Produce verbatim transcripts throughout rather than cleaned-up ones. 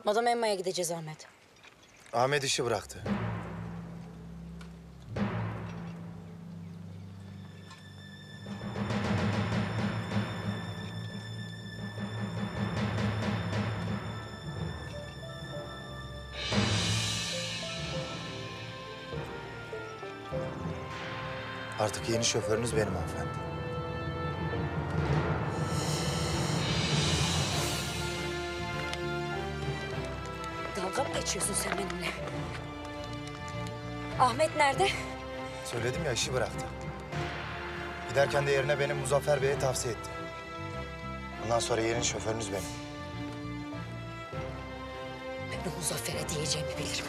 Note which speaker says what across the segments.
Speaker 1: Madam Emma'ya gideceğiz Ahmet.
Speaker 2: Ahmet işi bıraktı. Artık yeni şoförünüz benim hanımefendi.
Speaker 1: Dalga mı geçiyorsun sen benimle? Ahmet nerede?
Speaker 2: Söyledim ya, işi bıraktı. Giderken de yerine benim Muzaffer Bey'e tavsiye etti. Bundan sonra yeni şoförünüz benim.
Speaker 1: Ben o Muzaffer'e diyeceğimi bilirim.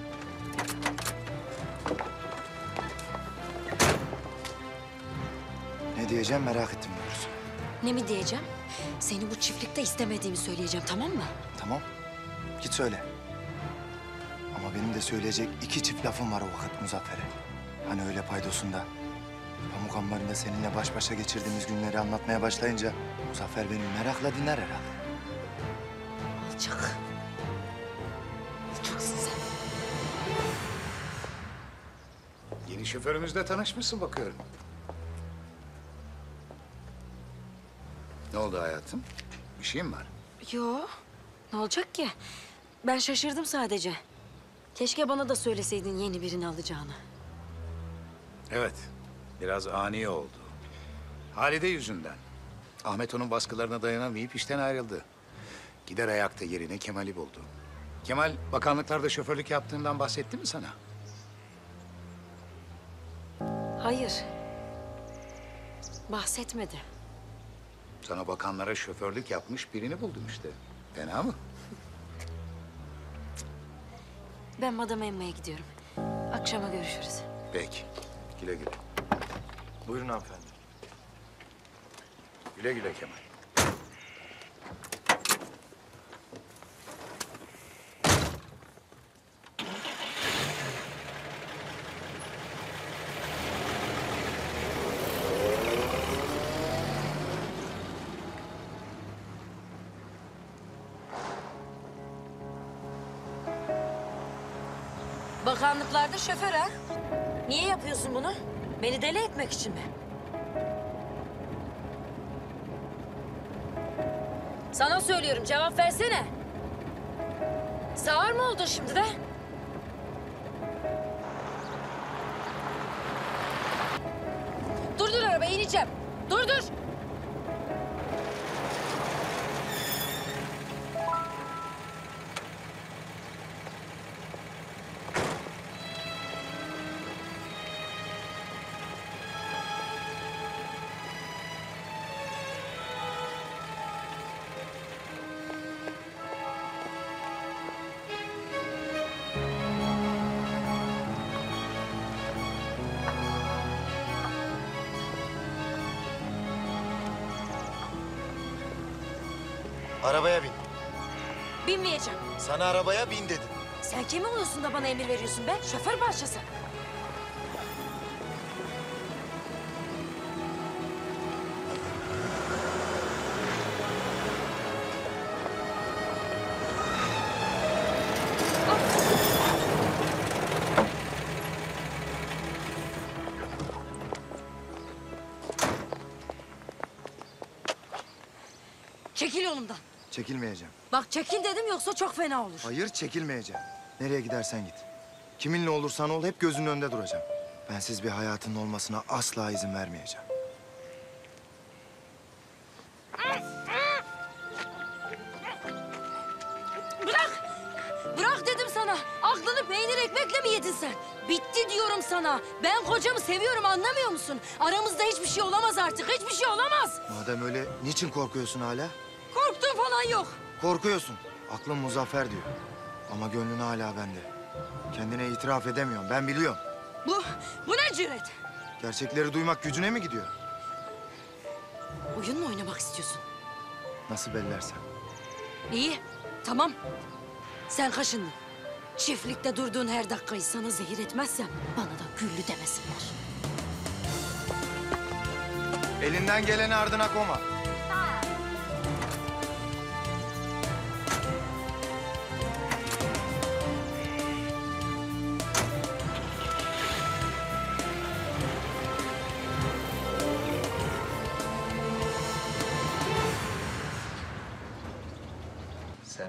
Speaker 2: Ne diyeceğim merak ettim doğrusu.
Speaker 1: Ne mi diyeceğim? Seni bu çiftlikte istemediğimi söyleyeceğim, tamam mı?
Speaker 2: Tamam, git söyle. Ama benim de söyleyecek iki çift lafım var o vakit Muzaffer'e. Hani öyle paydosunda. Pamuk ambarında seninle baş başa geçirdiğimiz günleri anlatmaya başlayınca... Muzaffer beni merakla dinler herhalde.
Speaker 1: Alçak. Alçaksın sen.
Speaker 3: Yeni şoförümüzle tanışmışsın bakıyorum. Ne oldu hayatım? Bir şey mi var?
Speaker 1: Yo, ne olacak ki? Ben şaşırdım sadece. Keşke bana da söyleseydin yeni birini alacağını.
Speaker 3: Evet, biraz ani oldu. Halide yüzünden. Ahmet onun baskılarına dayanamayıp işten ayrıldı. Gider ayakta yerine Kemal'i buldu. Kemal, bakanlıklarda şoförlük yaptığından bahsetti mi sana?
Speaker 1: Hayır. Bahsetmedi.
Speaker 3: Sana bakanlara şoförlük yapmış birini buldum işte. Fena mı?
Speaker 1: Ben Madam Emma'ya gidiyorum. Akşama görüşürüz.
Speaker 3: Peki, güle güle.
Speaker 2: Buyurun hanımefendi.
Speaker 3: Güle güle Kemal.
Speaker 1: Bakanlıklarda şoför ha? Niye yapıyorsun bunu? Beni deli etmek için mi? Sana söylüyorum, cevap versene. Sağır mı oldun şimdi de? Durdur arabayı, ineceğim. Durdur.
Speaker 2: Arabaya bin.
Speaker 1: Binmeyeceğim.
Speaker 2: Sana arabaya bin dedim.
Speaker 1: Sen kim oluyorsun da bana emir veriyorsun be? Şoför parçası. Çekil yolumdan.
Speaker 2: Çekilmeyeceğim.
Speaker 1: Bak çekil dedim yoksa çok fena olur.
Speaker 2: Hayır, çekilmeyeceğim. Nereye gidersen git. Kiminle olursan ol, hep gözünün önünde duracağım. Bensiz bir hayatının olmasına asla izin vermeyeceğim.
Speaker 1: Bırak! Bırak dedim sana. Aklını peynir ekmekle mi yedin sen? Bitti diyorum sana. Ben kocamı seviyorum, anlamıyor musun? Aramızda hiçbir şey olamaz artık. Hiçbir şey olamaz.
Speaker 2: Madem öyle, niçin korkuyorsun hala?
Speaker 1: Korktuğum falan yok.
Speaker 2: Korkuyorsun. Aklın Muzaffer diyor. Ama gönlün hala bende. Kendine itiraf edemiyorsun, ben biliyorum.
Speaker 1: Bu, bu ne cüret?
Speaker 2: Gerçekleri duymak gücüne mi gidiyor?
Speaker 1: Oyun mu oynamak istiyorsun?
Speaker 2: Nasıl bellersen.
Speaker 1: İyi, tamam. Sen kaşındın. Çiftlikte durduğun her dakikayı sana zehir etmezsem bana da güllü demesinler.
Speaker 2: Elinden geleni ardına koma.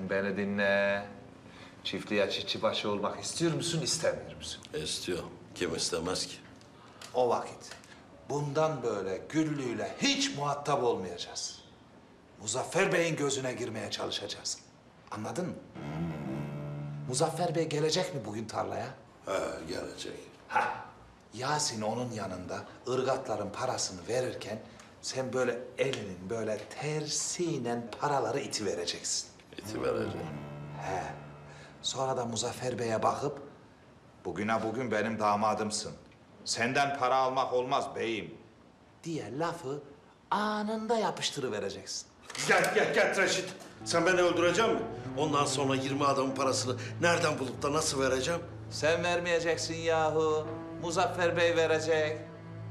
Speaker 4: Sen beni dinle. Çiftliğe çiftçi başı olmak istiyor musun, istemiyor musun?
Speaker 5: İstiyor. Kim istemez ki?
Speaker 4: O vakit bundan böyle Güllü'yle hiç muhatap olmayacağız. Muzaffer Bey'in gözüne girmeye çalışacağız. Anladın mı? Muzaffer Bey gelecek mi bugün tarlaya?
Speaker 5: Ha, gelecek.
Speaker 4: Ha. Yasin onun yanında ırgatların parasını verirken sen böyle elinin böyle tersiyle paraları iti vereceksin.
Speaker 5: İti vereceğim.
Speaker 4: He. Sonra da Muzaffer Bey'e bakıp bugüne bugün benim damadımsın. Senden para almak olmaz beyim diye lafı anında yapıştırıvereceksin.
Speaker 5: Gel, gel, gel Reşit. Sen beni öldürecek misin? Ondan sonra yirmi adamın parasını nereden bulup da nasıl vereceğim?
Speaker 4: Sen vermeyeceksin yahu. Muzaffer Bey verecek.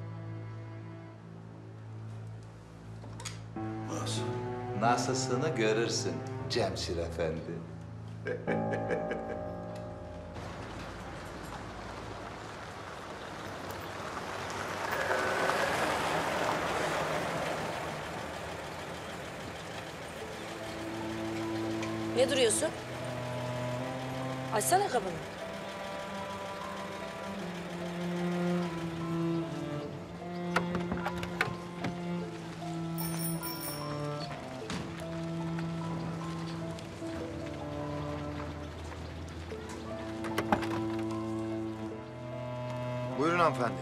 Speaker 5: Nasıl?
Speaker 4: Nasılsını görürsün Cemşir Efendi.
Speaker 1: Ne duruyorsun? Açsana kapını.
Speaker 2: Buyurun hanımefendi.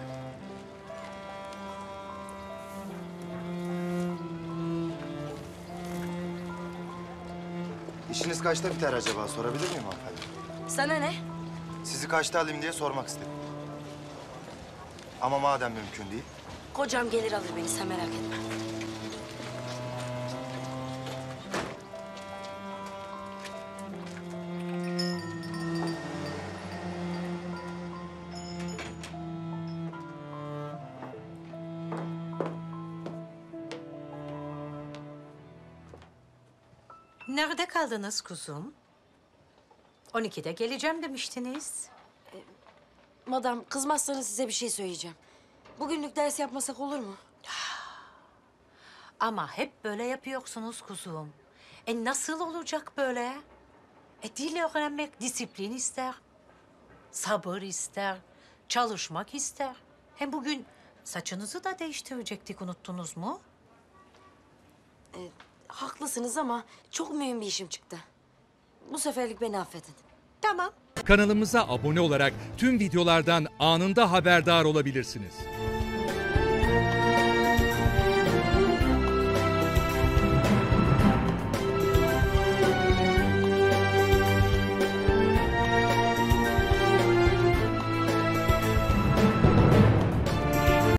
Speaker 2: İşiniz kaçta biter acaba? Sorabilir miyim hanımefendi?
Speaker 1: Sana ne?
Speaker 2: Sizi kaçta alayım diye sormak istedim. Ama madem mümkün değil.
Speaker 1: Kocam gelir alır beni, sen merak etme.
Speaker 6: Nerede kaldınız kuzum? on ikide geleceğim demiştiniz.
Speaker 1: Madam, kızmazsanız size bir şey söyleyeceğim. Bugünlük ders yapmasak olur mu?
Speaker 6: Ama hep böyle yapıyorsunuz kuzum. E nasıl olacak böyle? E dil öğrenmek disiplin ister. Sabır ister. Çalışmak ister. Hem bugün saçınızı da değiştirecektik, unuttunuz mu?
Speaker 1: Haklısınız ama çok mühim bir işim çıktı. Bu seferlik beni affedin.
Speaker 6: Tamam.
Speaker 7: Kanalımıza abone olarak tüm videolardan anında haberdar olabilirsiniz.